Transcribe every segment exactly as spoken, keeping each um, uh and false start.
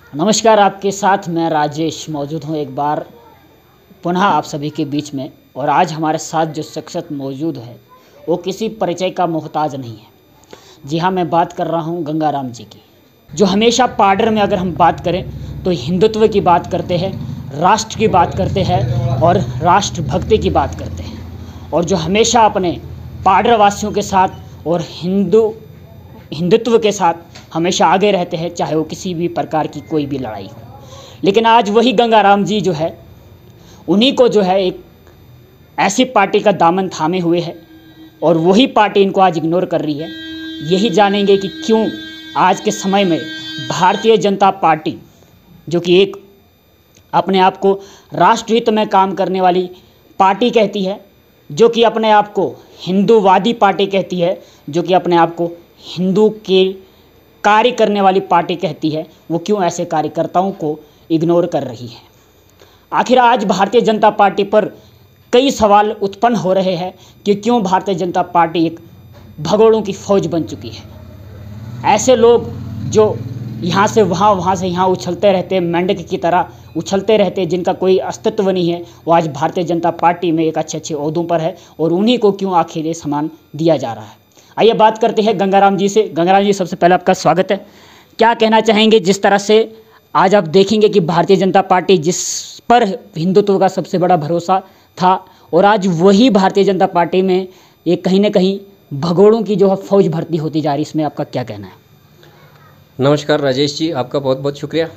नमस्कार, आपके साथ मैं राजेश मौजूद हूँ एक बार पुनः आप सभी के बीच में। और आज हमारे साथ जो शख्सियत मौजूद है वो किसी परिचय का मोहताज नहीं है। जी हाँ, मैं बात कर रहा हूँ गंगाराम जी की, जो हमेशा पाडर में अगर हम बात करें तो हिंदुत्व की बात करते हैं, राष्ट्र की बात करते हैं और राष्ट्रभक्ति की बात करते हैं, और जो हमेशा अपने पाडर वासियों के साथ और हिंदू हिंदुत्व के साथ हमेशा आगे रहते हैं, चाहे वो किसी भी प्रकार की कोई भी लड़ाई हो। लेकिन आज वही गंगाराम जी जो है, उन्हीं को जो है एक ऐसी पार्टी का दामन थामे हुए है और वही पार्टी इनको आज इग्नोर कर रही है। यही जानेंगे कि क्यों आज के समय में भारतीय जनता पार्टी, जो कि एक अपने आप को राष्ट्रहित में काम करने वाली पार्टी कहती है, जो कि अपने आप को हिंदूवादी पार्टी कहती है, जो कि अपने आप को हिंदू के कार्य करने वाली पार्टी कहती है, वो क्यों ऐसे कार्यकर्ताओं को इग्नोर कर रही है। आखिर आज भारतीय जनता पार्टी पर कई सवाल उत्पन्न हो रहे हैं कि क्यों भारतीय जनता पार्टी एक भगोड़ों की फौज बन चुकी है। ऐसे लोग जो यहाँ से वहाँ वहाँ से यहाँ उछलते रहते, मेंढक की तरह उछलते रहते, जिनका कोई अस्तित्व नहीं है, वो आज भारतीय जनता पार्टी में एक अच्छे अच्छे ओहदों पर है और उन्हीं को क्यों आखिर ये सम्मान दिया जा रहा है। आइए बात करते हैं गंगाराम जी से। गंगाराम जी, सबसे पहले आपका स्वागत है। क्या कहना चाहेंगे जिस तरह से आज आप देखेंगे कि भारतीय जनता पार्टी जिस पर हिंदुत्व का सबसे बड़ा भरोसा था, और आज वही भारतीय जनता पार्टी में एक कहीं ना कहीं भगोड़ों की जो है फौज भर्ती होती जा रही है, इसमें आपका क्या कहना है? नमस्कार राजेश जी, आपका बहुत बहुत शुक्रिया।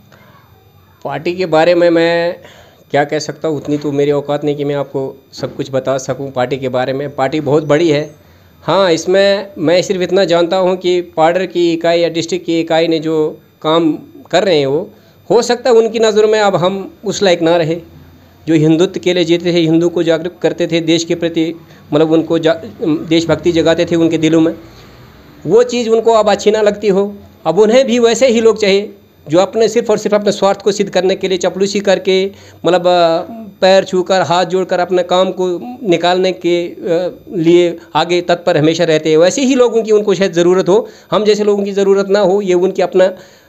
पार्टी के बारे में मैं क्या कह सकता हूँ, उतनी तो मेरी औकात नहीं कि मैं आपको सब कुछ बता सकूँ पार्टी के बारे में। पार्टी बहुत बड़ी है। हाँ, इसमें मैं सिर्फ इतना जानता हूँ कि पाडर की इकाई या डिस्ट्रिक्ट की इकाई ने जो काम कर रहे हैं वो हो सकता है उनकी नज़रों में अब हम उस लायक ना रहे। जो हिंदुत्व के लिए जीते थे, हिंदू को जागरूक करते थे, देश के प्रति मतलब उनको देशभक्ति जगाते थे उनके दिलों में, वो चीज़ उनको अब अच्छी ना लगती हो। अब उन्हें भी वैसे ही लोग चाहिए जो अपने सिर्फ और सिर्फ अपने स्वार्थ को सिद्ध करने के लिए चपलूसी करके, मतलब पैर छूकर हाथ जोड़कर अपने काम को निकालने के लिए आगे तत्पर हमेशा रहते हैं। वैसे ही लोगों की उनको शायद ज़रूरत हो, हम जैसे लोगों की ज़रूरत ना हो। ये उनकी अपना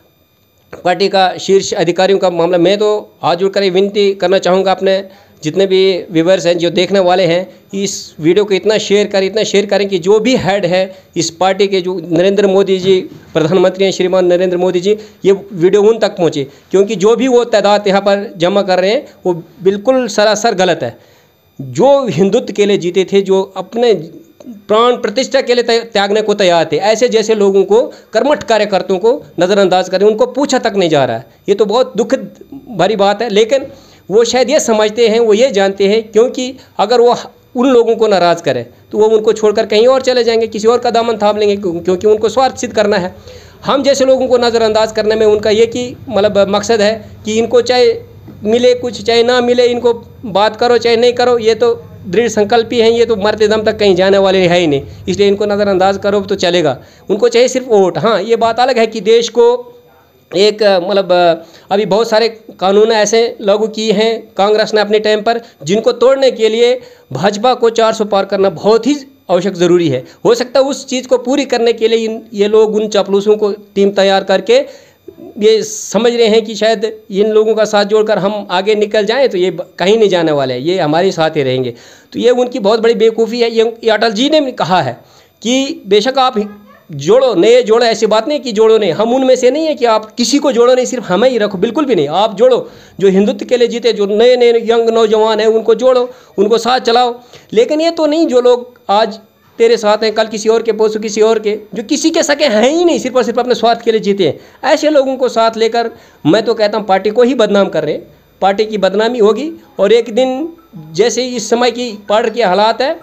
पार्टी का शीर्ष अधिकारियों का मामला। मैं तो हाथ जोड़कर विनती करना चाहूँगा अपने जितने भी व्यूवर्स हैं, जो देखने वाले हैं, इस वीडियो को इतना शेयर करें इतना शेयर करें कि जो भी हेड है इस पार्टी के, जो नरेंद्र मोदी जी प्रधानमंत्री हैं, श्रीमान नरेंद्र मोदी जी, ये वीडियो उन तक पहुँचे, क्योंकि जो भी वो तादाद यहाँ पर जमा कर रहे हैं वो बिल्कुल सरासर गलत है। जो हिंदुत्व के लिए जीते थे, जो अपने प्राण प्रतिष्ठा के लिए त्यागने को तैयार थे, ऐसे जैसे लोगों को, कर्मठ कार्यकर्ताओं को नज़रअंदाज करें, उनको पूछा तक नहीं जा रहा है। ये तो बहुत दुखद भरी बात है। लेकिन वो शायद ये समझते हैं, वो ये जानते हैं, क्योंकि अगर वो उन लोगों को नाराज़ करें तो वो उनको छोड़कर कहीं और चले जाएंगे, किसी और का दामन थाम लेंगे, क्योंकि उनको स्वार्थ सिद्ध करना है। हम जैसे लोगों को नज़रअंदाज करने में उनका ये कि मतलब मकसद है कि इनको चाहे मिले कुछ, चाहे ना मिले, इनको बात करो चाहे नहीं करो, ये तो दृढ़ संकल्पी हैं, ये तो मरते दम तक कहीं जाने वाले है ही नहीं, इसलिए इनको नज़रअंदाज करो तो चलेगा। उनको चाहिए सिर्फ वोट। हाँ, ये बात अलग है कि देश को एक मतलब अभी बहुत सारे कानून ऐसे लागू किए हैं कांग्रेस ने अपने टाइम पर, जिनको तोड़ने के लिए भाजपा को चार सौ पार करना बहुत ही आवश्यक ज़रूरी है। हो सकता है उस चीज़ को पूरी करने के लिए इन ये लोग उन चापलूसों को टीम तैयार करके ये समझ रहे हैं कि शायद इन लोगों का साथ जोड़कर हम आगे निकल जाएं तो ये कहीं नहीं जाने वाले हैं, ये हमारे साथ ही रहेंगे। तो ये उनकी बहुत बड़ी बेवकूफ़ी है। ये अटल जी ने कहा है कि बेशक आप जोड़ो, नए जोड़ो, ऐसी बात नहीं कि जोड़ो नहीं। हम उनमें से नहीं है कि आप किसी को जोड़ो नहीं, सिर्फ हमें ही रखो, बिल्कुल भी नहीं। आप जोड़ो, जो हिंदुत्व के लिए जीते, जो नए नए यंग नौजवान हैं, उनको जोड़ो, उनको साथ चलाओ। लेकिन ये तो नहीं जो लोग आज तेरे साथ हैं, कल किसी और के, पोसो किसी और के, जो किसी के सके हैं ही नहीं, सिर्फ और सिर्फ अपने स्वार्थ के लिए जीते हैं, ऐसे लोगों को साथ लेकर मैं तो कहता हूँ पार्टी को ही बदनाम कर रहे हैं। पार्टी की बदनामी होगी और एक दिन जैसे इस समय की पार्टी के हालात है,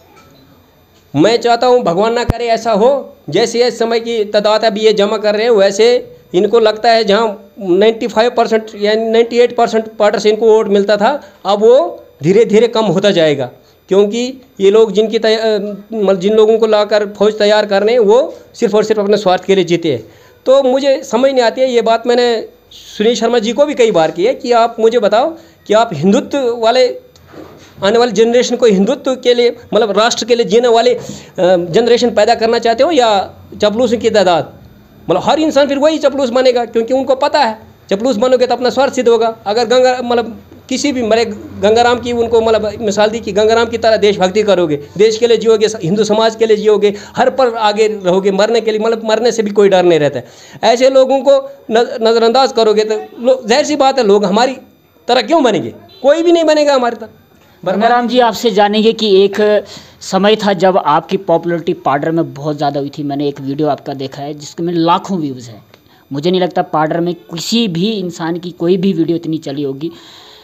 मैं चाहता हूं भगवान ना करे ऐसा हो, जैसे इस समय की तादाद अभी ये जमा कर रहे हैं, वैसे इनको लगता है जहां पचानवे परसेंट या अट्ठानवे परसेंट पार्टी से इनको वोट मिलता था, अब वो धीरे धीरे कम होता जाएगा, क्योंकि ये लोग जिनकी मतलब जिन लोगों को लाकर फौज तैयार कर रहे हैं वो सिर्फ और सिर्फ अपने स्वार्थ के लिए जीते हैं। तो मुझे समझ नहीं आती है ये बात। मैंने सुनील शर्मा जी को भी कई बार की है कि आप मुझे बताओ कि आप हिंदुत्व वाले आने वाली जनरेशन को हिंदुत्व के लिए, मतलब राष्ट्र के लिए जीने वाले जनरेशन पैदा करना चाहते हो, या चपलूस की तादाद, मतलब हर इंसान फिर वही चपलूस बनेगा, क्योंकि उनको पता है चपलूस बनोगे तो अपना स्वार्थ सिद्ध होगा। अगर गंगा मतलब किसी भी मरे गंगाराम की उनको मतलब मिसाल दी कि गंगाराम की तरह देशभक्ति करोगे, देश के लिए जियोगे, हिंदू समाज के लिए जियोगे, हर पर आगे रहोगे, मरने के लिए मतलब मरने से भी कोई डर नहीं रहता है। ऐसे लोगों को नज़रअंदाज करोगे तो जाहिर सी बात है लोग हमारी तरह क्यों बनेंगे, कोई भी नहीं बनेगा हमारी तरह। गंगाराम जी, आपसे जानेंगे कि एक समय था जब आपकी पॉपुलरिटी पाडर में बहुत ज़्यादा हुई थी। मैंने एक वीडियो आपका देखा है जिसके में लाखों व्यूज़ हैं। मुझे नहीं लगता पाडर में किसी भी इंसान की कोई भी वीडियो इतनी चली होगी।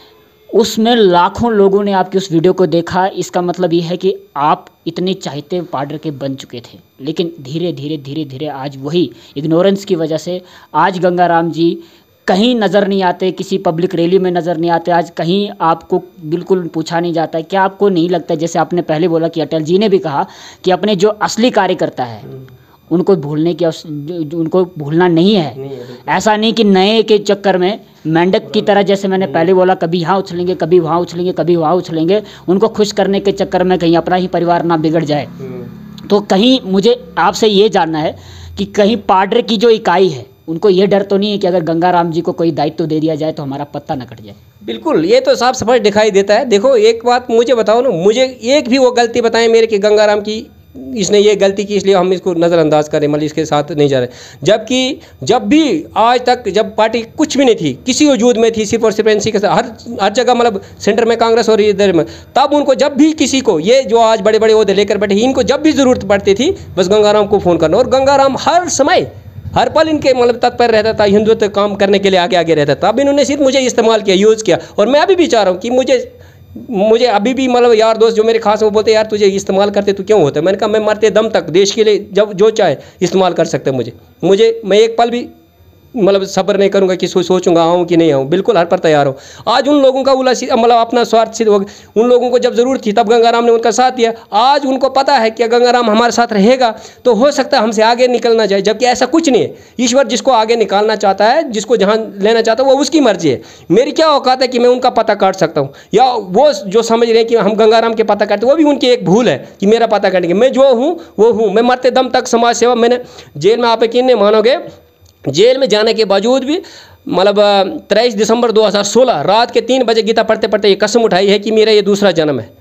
उसमें लाखों लोगों ने आपकी उस वीडियो को देखा। इसका मतलब ये है कि आप इतने चाहते पाडर के बन चुके थे, लेकिन धीरे धीरे धीरे धीरे आज वही इग्नोरेंस की वजह से आज गंगाराम जी कहीं नज़र नहीं आते, किसी पब्लिक रैली में नज़र नहीं आते, आज कहीं आपको बिल्कुल पूछा नहीं जाता है। क्या आपको नहीं लगता, जैसे आपने पहले बोला कि अटल जी ने भी कहा कि अपने जो असली कार्यकर्ता है उनको भूलने की उनको भूलना नहीं है, नहीं है। ऐसा नहीं कि नए के चक्कर में मेंढक की तरह, जैसे मैंने पहले बोला, कभी यहाँ उछलेंगे, कभी वहाँ उछलेंगे, कभी वहाँ उछलेंगे, उनको खुश करने के चक्कर में कहीं अपना ही परिवार ना बिगड़ जाए। तो कहीं मुझे आपसे ये जानना है कि कहीं पाडर की जो इकाई है उनको ये डर तो नहीं है कि अगर गंगाराम जी को कोई दायित्व दे दिया जाए तो हमारा पत्ता न कट जाए? बिल्कुल, ये तो साफ सफाई दिखाई देता है। देखो एक बात मुझे बताओ ना, मुझे एक भी वो गलती बताएं मेरे कि गंगाराम की इसने ये गलती की इसलिए हम इसको नज़रअंदाज करें, मतलब इसके साथ नहीं जा रहे। जबकि जब भी आज तक जब पार्टी कुछ भी नहीं थी, किसी वजूद में थी, सिर्फ और सिर्फ एनसी के साथ हर हर जगह मतलब सेंटर में कांग्रेस और इधर में, तब उनको जब भी किसी को ये जो आज बड़े बड़े ओहदे लेकर बैठे इनको जब भी ज़रूरत पड़ती थी बस गंगाराम को फ़ोन करना, और गंगाराम हर समय हर पल इनके मतलब तत्पर रहता था, हिंदुत्व काम करने के लिए आगे आगे रहता था। अब इन्होंने सिर्फ मुझे इस्तेमाल किया, यूज़ किया, और मैं अभी भी चाह रहा हूँ कि मुझे मुझे अभी भी मतलब यार दोस्त जो मेरे खास वो बोलते यार तुझे इस्तेमाल करते तो क्यों होता है। मैंने कहा मैं मरते दम तक देश के लिए जब जो चाहे इस्तेमाल कर सकते हैं मुझे मुझे मैं एक पल भी मतलब सब्र नहीं करूंगा कि सोचूंगा आऊँ कि नहीं आऊँ, बिल्कुल हर पर तैयार हूँ। आज उन लोगों का उला मतलब अपना स्वार्थ सिद्ध हो गया। उन लोगों को जब ज़रूरत थी तब गंगाराम ने उनका साथ दिया। आज उनको पता है कि गंगाराम हमारे साथ रहेगा तो हो सकता है हमसे आगे निकलना जाए, जबकि ऐसा कुछ नहीं है। ईश्वर जिसको आगे निकालना चाहता है, जिसको जहाँ लेना चाहता है वो उसकी मर्जी है। मेरी क्या औकात है कि मैं उनका पता काट सकता हूँ, या वो जो समझ रहे हैं कि हम गंगाराम के पता काटते, वो भी उनकी एक भूल है कि मेरा पता काटेंगे। मैं जो हूँ वो हूँ, मैं मरते दम तक समाज सेवा। मैंने जेल में, आप यकीन नहीं मानोगे, जेल में जाने के बावजूद भी मतलब तेईस दिसंबर दो हज़ार सोलह रात के तीन बजे गीता पढ़ते पढ़ते ये कसम उठाई है कि मेरा ये दूसरा जन्म है।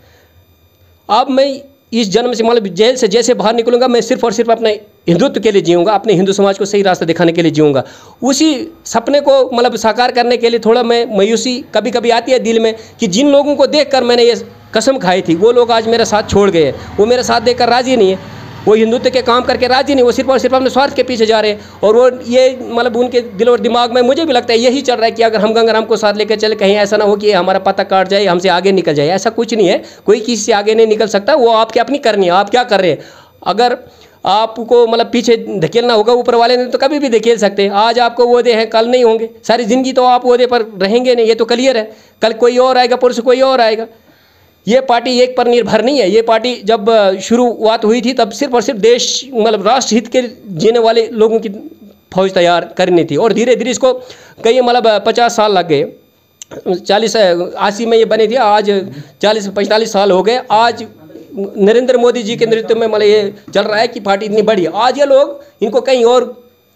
अब मैं इस जन्म से मतलब जेल से जैसे बाहर निकलूंगा मैं सिर्फ और सिर्फ अपने हिंदुत्व के लिए जीऊँगा, अपने हिंदू समाज को सही रास्ता दिखाने के लिए जीऊँगा। उसी सपने को मतलब साकार करने के लिए थोड़ा मैं मायूसी कभी कभी आती है दिल में कि जिन लोगों को देखकर मैंने ये कसम खाई थी वो लोग आज मेरा साथ छोड़ गए, वो मेरा साथ देकर राजी नहीं है, वो हिंदुत्व के काम करके राजी नहीं, वो सिर्फ और सिर्फ अपने स्वार्थ के पीछे जा रहे हैं। और वो ये मतलब उनके दिल और दिमाग में मुझे भी लगता है यही चल रहा है कि अगर हम गंगाराम को साथ लेकर चले कहीं ऐसा ना हो कि हमारा पता काट जाए, हमसे आगे निकल जाए। ऐसा कुछ नहीं है, कोई किसी से आगे नहीं निकल सकता, वो आपकी अपनी करनी है, आप क्या कर रहे हैं। अगर आपको मतलब पीछे धकेलना होगा ऊपर वाले ने तो कभी भी धकेल सकते हैं। आज आपको ओहदे हैं, कल नहीं होंगे, सारी ज़िंदगी तो आप ओहदे पर रहेंगे नहीं, ये तो क्लियर है। कल कोई और आएगा, परसों कोई और आएगा। ये पार्टी एक पर निर्भर नहीं है। ये पार्टी जब शुरुआत हुई थी तब सिर्फ और सिर्फ देश मतलब राष्ट्र हित के जीने वाले लोगों की फौज तैयार करनी थी, और धीरे धीरे इसको कई मतलब पचास साल लग गए। चालीस अस्सी में ये बनी थी, आज चालीस पैंतालीस साल हो गए। आज नरेंद्र मोदी जी के नेतृत्व में मतलब ये चल रहा है कि पार्टी इतनी बड़ी। आज ये लोग इनको कहीं और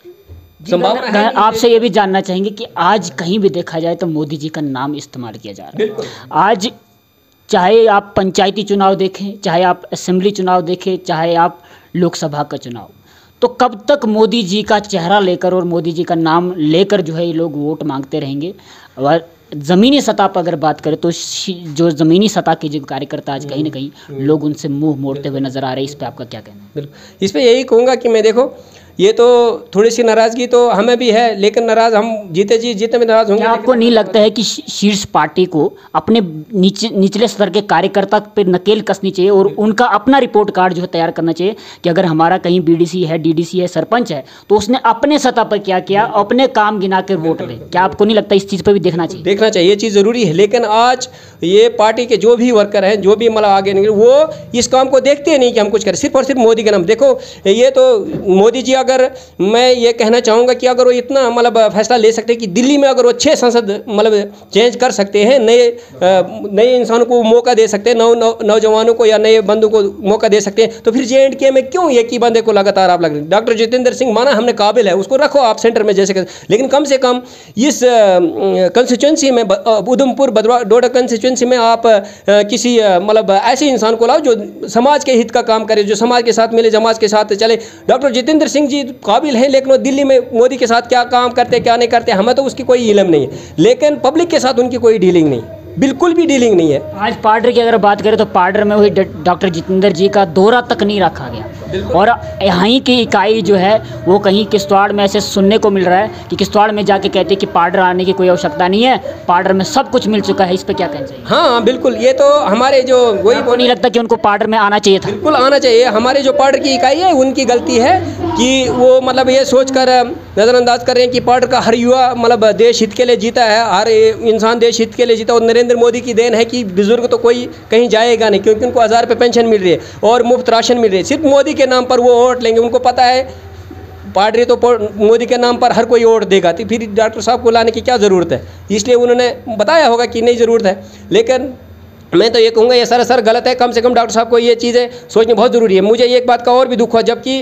संभावना है। आपसे ये भी जानना चाहेंगे कि आज कहीं भी देखा जाए तो मोदी जी का नाम इस्तेमाल किया जा रहा है। आज चाहे आप पंचायती चुनाव देखें, चाहे आप असेंबली चुनाव देखें, चाहे आप लोकसभा का चुनाव, तो कब तक मोदी जी का चेहरा लेकर और मोदी जी का नाम लेकर जो है ये लोग वोट मांगते रहेंगे। और ज़मीनी सतह पर अगर बात करें तो जो ज़मीनी सतह के जो कार्यकर्ता आज कहीं ना कहीं लोग उनसे मुंह मोड़ते हुए नज़र आ रहे हैं। इस पर आपका क्या कहना है? बिल्कुल, इस पर यही कहूँगा कि मैं देखो ये तो थोड़ी सी नाराज़गी तो हमें भी है, लेकिन नाराज़ हम जीते जी जीते में नाराज़ होंगे। आपको नहीं लगता है कि शीर्ष पार्टी को अपने नीचे निचले स्तर के कार्यकर्ता पर नकेल कसनी चाहिए और उनका अपना रिपोर्ट कार्ड जो है तैयार करना चाहिए कि अगर हमारा कहीं बीडीसी है, डीडीसी है, सरपंच है तो उसने अपने सतह पर क्या किया, अपने काम गिना कर वोट दे। क्या आपको नहीं लगता इस चीज़ पर भी देखना चाहिए? देखना चाहिए, ये चीज़ ज़रूरी है। लेकिन आज ये पार्टी के जो भी वर्कर हैं, जो भी मतलब आगे निकले, वो इस काम को देखते नहीं कि हम कुछ करें, सिर्फ और सिर्फ मोदी का नाम। देखो ये तो मोदी जी अगर अगर मैं ये कहना चाहूँगा कि अगर वो इतना मतलब फैसला ले सकते हैं कि दिल्ली में अगर वो छः संसद मतलब चेंज कर सकते हैं, नए नए इंसानों को मौका दे सकते हैं, नौ नौजवानों को या नए बंदों को मौका दे सकते हैं, तो फिर जे एंड के में क्यों एक ही बंदे को लगातार आप लग रहे हैं? डॉक्टर जितेंद्र सिंह माना हमने काबिल है, उसको रखो आप सेंटर में जैसे, लेकिन कम से कम इस कंस्टिट्यूंसी में उधमपुर भदवा डोडा कंस्टिट्यूंसी में आप किसी मतलब ऐसे इंसान को लाओ जो समाज के हित का काम करे, जो समाज के साथ मिले, समाज के साथ चले। डॉक्टर जितेंद्र सिंह जी काबिल हैं, लेकिन वो दिल्ली में मोदी के साथ क्या काम करते क्या नहीं करते हमें तो उसकी कोई इल्म नहीं है, लेकिन पब्लिक के साथ उनकी कोई डीलिंग नहीं, बिल्कुल भी डीलिंग नहीं है। आज पार्डर की अगर बात करें तो पार्डर में वही डॉक्टर जितेंद्र जी का दौरा तक नहीं रखा गया, और यहीं की इकाई जो है वो कहीं किश्तवाड़ में ऐसे सुनने को मिल रहा है कि किश्तवाड़ में जाके कहते हैं कि पार्डर आने की कोई आवश्यकता नहीं है, पार्डर में सब कुछ मिल चुका है। इस पर क्या कहना चाहिए? हाँ बिल्कुल, ये तो हमारे जो वही नहीं लगता कि उनको पार्डर में आना चाहिए था? बिल्कुल आना चाहिए। हमारे जो पार्डर की इकाई है उनकी गलती है कि वो मतलब ये सोच कर नज़रअंदाज कर रहे हैं कि पार्डर का हर युवा मतलब देश हित के लिए जीता है, हर इंसान देश हित के लिए जीता, और नरेंद्र मोदी की देन है कि बुजुर्ग तो कोई कहीं जाएगा नहीं, क्योंकि उनको हज़ार रुपये पेंशन मिल रही है और मुफ्त राशन मिल रही है। सिर्फ मोदी के नाम पर वो वोट लेंगे, उनको पता है पार्टी तो मोदी के नाम पर हर कोई वोट देगा, तो फिर डॉक्टर साहब को लाने की क्या ज़रूरत है? इसलिए उन्होंने बताया होगा कि नहीं ज़रूरत है, लेकिन मैं तो ये कहूँगा ये सरासर गलत है। कम से कम डॉक्टर साहब को ये चीज़ें सोचनी बहुत ज़रूरी है। मुझे एक बात का और भी दुख हुआ, जबकि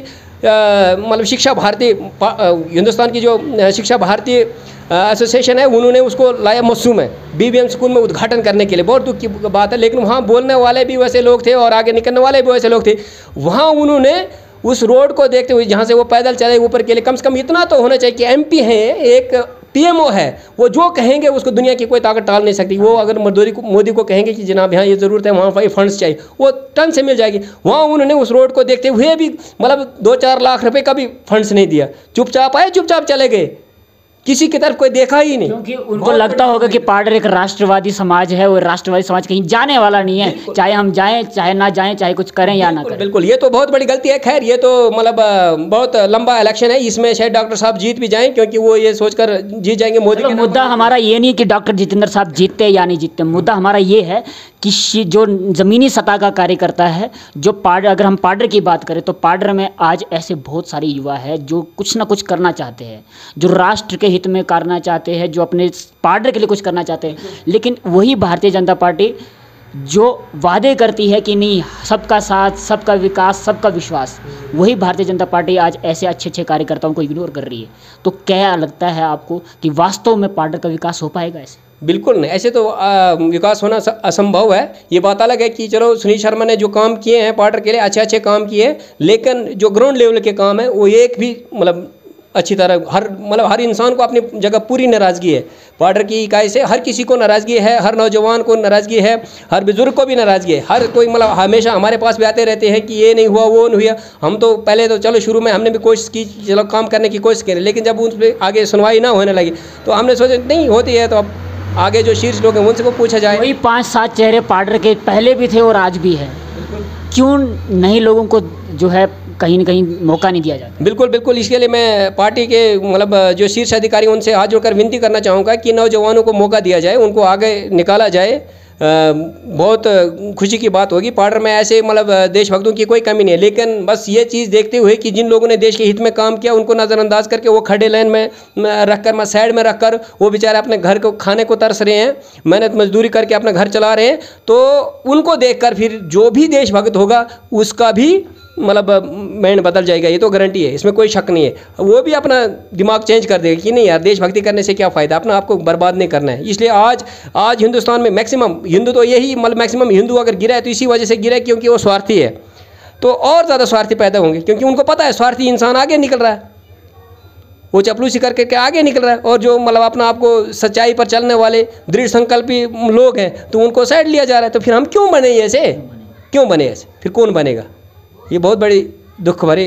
मतलब शिक्षा भारती हिंदुस्तान की जो शिक्षा भारती एसोसिएशन है उन्होंने उसको लाया मस्सू में बी बी एम स्कूल में उद्घाटन करने के लिए, बहुत दुख की बात है, लेकिन वहाँ बोलने वाले भी वैसे लोग थे और आगे निकलने वाले भी वैसे लोग थे। वहाँ उन्होंने उस रोड को देखते हुए जहाँ से वो पैदल चले ऊपर के लिए, कम से कम इतना तो होना चाहिए कि एम पी हैं, एक पी एम ओ है, वो जो कहेंगे उसको दुनिया की कोई ताकत टाल नहीं सकती। वो अगर मोदी को मोदी को कहेंगे कि जनाब यहाँ ये ज़रूरत है, वहाँ पर फंड्स चाहिए, वो टन से मिल जाएगी। वहाँ उन्होंने उस रोड को देखते हुए भी मतलब दो चार लाख रुपए का भी फंड्स नहीं दिया, चुपचाप आए चुपचाप चले गए, किसी की तरफ कोई देखा ही नहीं, क्योंकि उनको लगता होगा कि पार्डर एक राष्ट्रवादी समाज है, वो राष्ट्रवादी समाज कहीं जाने वाला नहीं है, चाहे हम जाएं चाहे ना जाएं, चाहे कुछ करें या ना करें। बिल्कुल, ये तो बहुत बड़ी गलती है। खैर ये तो मतलब बहुत लंबा इलेक्शन है, इसमें शायद डॉक्टर साहब जीत भी जाएं, क्योंकि वो ये सोचकर जीत जाएंगे मोदी के। मुद्दा हमारा ये नहीं कि डॉक्टर जितेंद्र साहब जीतते या नहीं जीतते, मुद्दा हमारा ये है कि जो ज़मीनी सतह का कार्यकर्ता है, जो पार्डर, अगर हम पार्डर की बात करें तो पार्डर में आज ऐसे बहुत सारे युवा हैं जो कुछ ना कुछ करना चाहते हैं, जो राष्ट्र के हित में करना चाहते हैं, जो अपने पार्डर के लिए कुछ करना चाहते हैं, लेकिन वही भारतीय जनता पार्टी जो वादे करती है कि नहीं सबका साथ, सबका विकास, सबका विश्वास, वही भारतीय जनता पार्टी आज ऐसे अच्छे अच्छे कार्यकर्ताओं को इग्नोर कर रही है। तो क्या लगता है आपको कि वास्तव में पार्डर का विकास हो पाएगा ऐसे? बिल्कुल नहीं, ऐसे तो आ, विकास होना असंभव है। ये बात अलग है कि चलो सुनील शर्मा ने जो काम किए हैं पार्डर के लिए, अच्छे अच्छे काम किए हैं, लेकिन जो ग्राउंड लेवल के काम है वो एक भी मतलब अच्छी तरह हर मतलब हर इंसान को अपनी जगह पूरी नाराज़गी है पार्डर की इकाई से, हर किसी को नाराज़गी है, हर नौजवान को नाराज़गी है, हर बुजुर्ग को भी नाराज़गी है। हर कोई मतलब हमेशा हमारे पास भी आते रहते हैं कि ये नहीं हुआ वो नहीं हुआ। हम तो पहले तो चलो शुरू में हमने भी कोशिश की, चलो काम करने की कोशिश करें, लेकिन जब उस पर आगे सुनवाई ना होने लगी तो हमने सोचा नहीं होती है तो अब आगे जो शीर्ष लोग हैं उनसे को पूछा जाए। वही पाँच सात चेहरे पार्डर के पहले भी थे और आज भी है, क्यों नहीं लोगों को जो है कहीं न कहीं मौका नहीं दिया जाता? बिल्कुल बिल्कुल, इसके लिए मैं पार्टी के मतलब जो शीर्ष अधिकारी उनसे हाथ जोड़कर विनती करना चाहूँगा कि नौजवानों को मौका दिया जाए, उनको आगे निकाला जाए। बहुत खुशी की बात होगी। पार्डर में ऐसे मतलब देशभक्तों की कोई कमी नहीं है, लेकिन बस ये चीज़ देखते हुए कि जिन लोगों ने देश के हित में काम किया उनको नज़रअंदाज करके वो खड़े लाइन में रख कर, साइड में रख कर वो बेचारे अपने घर को खाने को तरस रहे हैं, मेहनत मजदूरी करके अपना घर चला रहे हैं, तो उनको देख कर फिर जो भी देशभक्त होगा उसका भी मतलब माइंड बदल जाएगा, ये तो गारंटी है, इसमें कोई शक नहीं है। वो भी अपना दिमाग चेंज कर देगा कि नहीं यार देशभक्ति करने से क्या फ़ायदा, अपना आपको बर्बाद नहीं करना है। इसलिए आज आज हिंदुस्तान में मैक्सिमम हिंदू तो यही मतलब मैक्सिमम हिंदू अगर गिरा है तो इसी वजह से गिरा है क्योंकि वो स्वार्थी है, तो और ज़्यादा स्वार्थी पैदा होंगे, क्योंकि उनको पता है स्वार्थी इंसान आगे निकल रहा है, वो चपलूसी करके के आगे निकल रहा है, और जो मतलब अपना आपको सच्चाई पर चलने वाले दृढ़ संकल्पी लोग हैं तो उनको साइड लिया जा रहा है। तो फिर हम क्यों बने ऐसे, क्यों बने ऐसे, फिर कौन बनेगा? ये बहुत बड़ी दुख भरी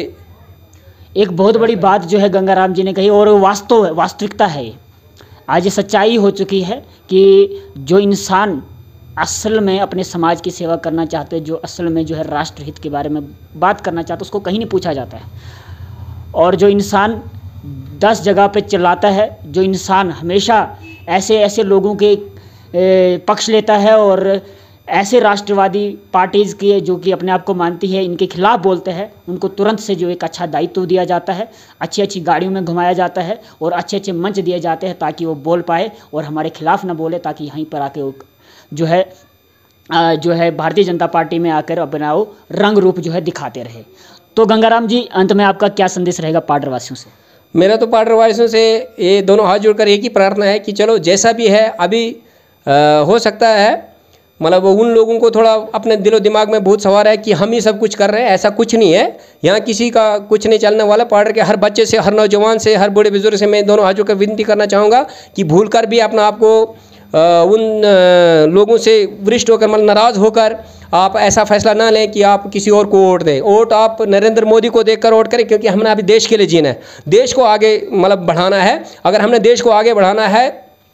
एक बहुत बड़ी बात जो है गंगाराम जी ने कही, और वास्तव वास्तविकता है। आज ये सच्चाई हो चुकी है कि जो इंसान असल में अपने समाज की सेवा करना चाहते, जो असल में जो है राष्ट्रहित के बारे में बात करना चाहते, उसको कहीं नहीं पूछा जाता है। और जो इंसान दस जगह पे चिल्लाता है, जो इंसान हमेशा ऐसे ऐसे लोगों के पक्ष लेता है और ऐसे राष्ट्रवादी पार्टीज़ की जो कि अपने आप को मानती है, इनके खिलाफ बोलते हैं, उनको तुरंत से जो एक अच्छा दायित्व दिया जाता है, अच्छी अच्छी गाड़ियों में घुमाया जाता है और अच्छे अच्छे मंच दिए जाते हैं ताकि वो बोल पाए और हमारे खिलाफ ना बोले, ताकि यहीं पर आके वो जो है आ, जो है भारतीय जनता पार्टी में आकर अपना वो रंग रूप जो है दिखाते रहे। तो गंगाराम जी, अंत में आपका क्या संदेश रहेगा पाडरवासियों से? मेरा तो पाडरवासियों से ये दोनों हाथ जोड़कर एक ही प्रार्थना है कि चलो जैसा भी है अभी आ, हो सकता है मतलब उन लोगों को थोड़ा अपने दिलो दिमाग में भूत सवार है कि हम ही सब कुछ कर रहे हैं। ऐसा कुछ नहीं है, यहाँ किसी का कुछ नहीं चलने वाला। पाडर के हर बच्चे से, हर नौजवान से, हर बूढ़े बुजुर्ग से मैं दोनों हाथ जोड़कर विनती करना चाहूँगा कि भूल कर भी अपना आपको उन लोगों से वरिष्ठ होकर मतलब नाराज़ होकर आप ऐसा फैसला ना लें कि आप किसी और को वोट दें। वोट आप नरेंद्र मोदी को देखकर वोट करें, क्योंकि हमने अभी देश के लिए जीना है, देश को आगे मतलब बढ़ाना है। अगर हमने देश को आगे बढ़ाना है,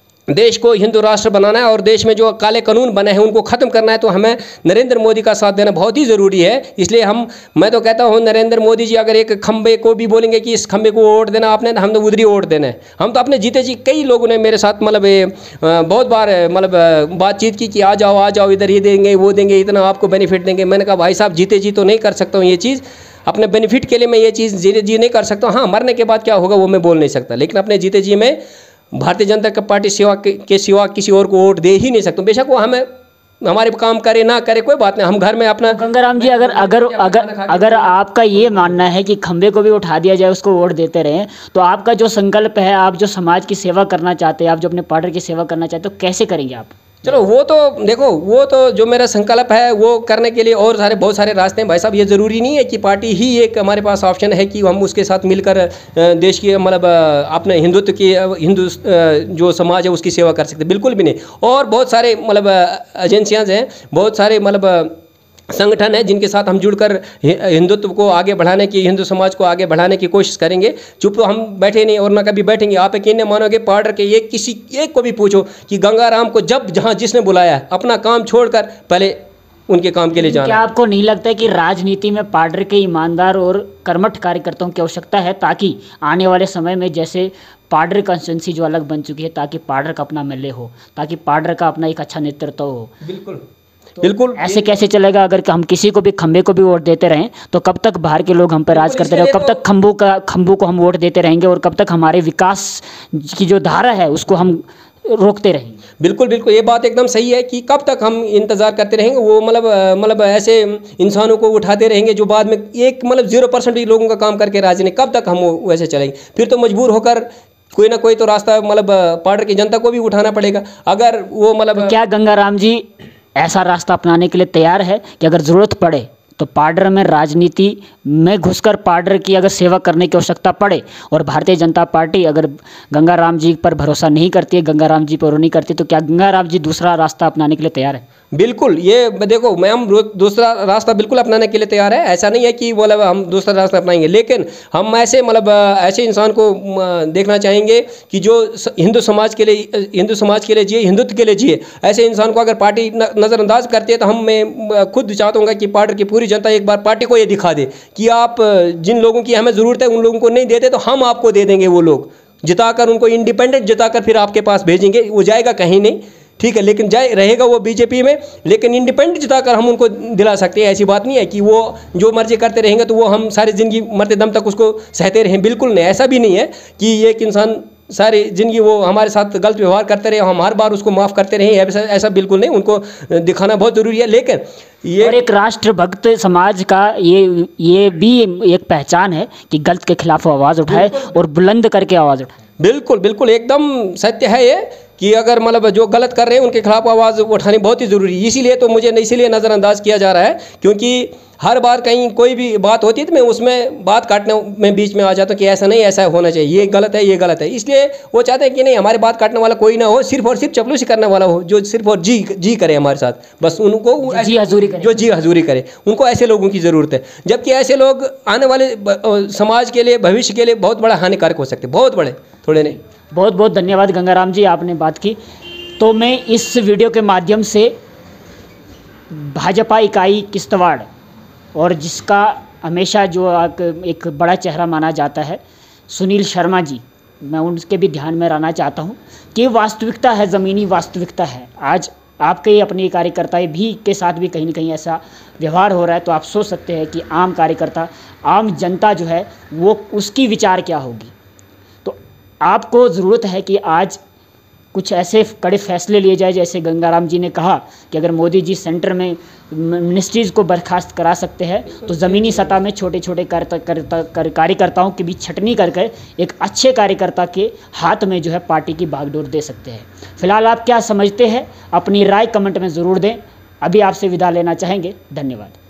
देश को हिंदू राष्ट्र बनाना है और देश में जो काले कानून बने हैं उनको ख़त्म करना है, तो हमें नरेंद्र मोदी का साथ देना बहुत ही ज़रूरी है। इसलिए हम मैं तो कहता हूँ नरेंद्र मोदी जी अगर एक खंबे को भी बोलेंगे कि इस खंबे को वोट देना आपने, हम तो उधर ही वोट देना है। हम तो अपने जीते जी, कई लोगों ने मेरे साथ मतलब बहुत बार मतलब बातचीत की कि आ जाओ आ जाओ, इधर ये देंगे वो देंगे, इतना आपको बेनिफिट देंगे। मैंने कहा भाई साहब, जीते जी तो नहीं कर सकता हूँ ये चीज़, अपने बेनिफिट के लिए मैं ये चीज़ जीते जी नहीं कर सकता हूँ। हाँ, मरने के बाद क्या होगा वो मैं बोल नहीं सकता, लेकिन अपने जीते जी में भारतीय जनता पार्टी सेवा के, के सिवा किसी और को वोट दे ही नहीं सकता। बेशक वो हमें हमारे काम करे ना करे कोई बात नहीं, हम घर में अपना। गंगाराम जी, अगर अगर अगर अगर आपका ये मानना है कि खंबे को भी उठा दिया जाए, उसको वोट देते रहें, तो आपका जो संकल्प है, आप जो समाज की सेवा करना चाहते हैं, आप जो अपने पार्टी की सेवा करना चाहते हो, कैसे करेंगे आप? चलो वो तो देखो, वो तो जो मेरा संकल्प है वो करने के लिए और सारे बहुत सारे रास्ते हैं भाई साहब। ये ज़रूरी नहीं है कि पार्टी ही एक हमारे पास ऑप्शन है कि हम उसके साथ मिलकर देश की मतलब अपने हिंदुत्व की, हिंदू जो समाज है उसकी सेवा कर सकते, बिल्कुल भी नहीं। और बहुत सारे मतलब एजेंसियाँ हैं, बहुत सारे मतलब संगठन है जिनके साथ हम जुड़कर हिंदुत्व को आगे बढ़ाने की, हिंदू समाज को आगे बढ़ाने की कोशिश करेंगे। चुप तो हम बैठे नहीं और ना कभी बैठेंगे। आप यकीन नहीं मानोगे, पाडर के एक किसी एक को भी पूछो कि गंगाराम को जब जहाँ जिसने बुलाया है, अपना काम छोड़कर पहले उनके काम के लिए जाना। क्या आपको नहीं लगता है कि राजनीति में पाडर के ईमानदार और कर्मठ कार्यकर्ताओं की आवश्यकता है, ताकि आने वाले समय में जैसे पाडर कंस्टिट्यूंसी जो अलग बन चुकी है, ताकि पाडर का अपना एमएलए हो, ताकि पाडर का अपना एक अच्छा नेतृत्व हो? बिल्कुल तो बिल्कुल। ऐसे कैसे चलेगा अगर हम किसी को भी, खंबे को भी वोट देते रहें, तो कब तक बाहर के लोग हम पर राज करते रहे? कब तक खंबों का खंबों को हम वोट देते रहेंगे और कब तक हमारे विकास की जो धारा है उसको हम रोकते रहेंगे? बिल्कुल बिल्कुल, ये बात एकदम सही है कि कब तक हम इंतज़ार करते रहेंगे। वो मतलब मतलब ऐसे इंसानों को उठाते रहेंगे जो बाद में एक मतलब जीरो परसेंट भी लोगों का काम करके राजी नहीं। कब तक हम वैसे चलेंगे? फिर तो मजबूर होकर कोई ना कोई तो रास्ता मतलब पाडर की जनता को भी उठाना पड़ेगा। अगर वो मतलब तो क्या गंगाराम जी ऐसा रास्ता अपनाने के लिए तैयार है कि अगर ज़रूरत पड़े तो पाडर में राजनीति में घुसकर पाडर की अगर सेवा करने की आवश्यकता पड़े, और भारतीय जनता पार्टी अगर गंगाराम जी पर भरोसा नहीं करती है, गंगाराम जी पर नहीं करती, तो क्या गंगाराम जी दूसरा रास्ता अपनाने के लिए तैयार है? बिल्कुल, ये देखो मैं हम दूसरा रास्ता बिल्कुल अपनाने के लिए तैयार है। ऐसा नहीं है कि मतलब हम दूसरा रास्ता अपनाएंगे, लेकिन हम ऐसे मतलब ऐसे इंसान को देखना चाहेंगे कि जो हिंदू समाज के लिए हिंदू समाज के लिए जिए, हिंदुत्व के लिए जिए। ऐसे इंसान को अगर पार्टी नज़रअंदाज करती है तो हम मैं खुद चाहता हूँ कि पार्टी की पूरी जनता एक बार पार्टी को ये दिखा दे कि आप जिन लोगों की हमें ज़रूरत है उन लोगों को नहीं देते, तो हम आपको दे देंगे। वो लोग जिताकर, उनको इंडिपेंडेंट जिताकर फिर आपके पास भेजेंगे। वो जाएगा कहीं नहीं, ठीक है, लेकिन जाए रहेगा वो बीजेपी में, लेकिन इंडिपेंडेंट जिताकर हम उनको दिला सकते हैं। ऐसी बात नहीं है कि वो जो मर्जी करते रहेंगे तो वो हम सारी ज़िंदगी मरते दम तक उसको सहते रहें। बिल्कुल नहीं, ऐसा भी नहीं है कि एक इंसान सारी ज़िंदगी वो हमारे साथ गलत व्यवहार करते रहे, हम हर बार उसको माफ़ करते रहें, ऐसा ऐसा बिल्कुल नहीं। उनको दिखाना बहुत ज़रूरी है। लेकिन ये और एक राष्ट्रभक्त समाज का ये ये भी एक पहचान है कि गलत के खिलाफ आवाज़ उठाए और बुलंद करके आवाज़ उठाए। बिल्कुल बिल्कुल, एकदम सत्य है ये कि अगर मतलब जो गलत कर रहे हैं उनके खिलाफ आवाज़ उठानी बहुत ही ज़रूरी है। इसीलिए तो मुझे इसीलिए नज़रअंदाज किया जा रहा है, क्योंकि हर बार कहीं कोई भी बात होती है तो मैं उसमें बात काटने में बीच में आ जाता हूँ कि ऐसा नहीं, ऐसा होना चाहिए, ये गलत है, ये गलत है। इसलिए वो चाहते हैं कि नहीं, हमारी बात काटने वाला कोई ना हो, सिर्फ और सिर्फ चपलूसी करने वाला हो, जो सिर्फ और जी जी करे हमारे साथ, बस उनको जी हजूरी करे, जो जी हजूरी करे, उनको ऐसे लोगों की ज़रूरत है। जबकि ऐसे लोग आने वाले समाज के लिए, भविष्य के लिए बहुत बड़ा हानिकारक हो सकते, बहुत बड़े, थोड़े नहीं। बहुत बहुत धन्यवाद गंगाराम जी, आपने बात की। तो मैं इस वीडियो के माध्यम से भाजपा इकाई किश्तवाड़, और जिसका हमेशा जो एक बड़ा चेहरा माना जाता है सुनील शर्मा जी, मैं उनके भी ध्यान में रहना चाहता हूं कि वास्तविकता है, ज़मीनी वास्तविकता है। आज आपके ही अपनी कार्यकर्ता भी के साथ भी कहीं न कहीं ऐसा व्यवहार हो रहा है, तो आप सोच सकते हैं कि आम कार्यकर्ता, आम जनता जो है वो उसकी विचार क्या होगी। तो आपको ज़रूरत है कि आज कुछ ऐसे कड़े फैसले लिए जाए, जैसे गंगाराम जी ने कहा कि अगर मोदी जी सेंटर में मिनिस्ट्रीज़ को बर्खास्त करा सकते हैं तो ज़मीनी सतह में छोटे छोटे कार्यकर्ताओं के बीच छटनी करके एक अच्छे कार्यकर्ता के हाथ में जो है पार्टी की बागडोर दे सकते हैं। फिलहाल आप क्या समझते हैं, अपनी राय कमेंट में ज़रूर दें। अभी आपसे विदा लेना चाहेंगे। धन्यवाद।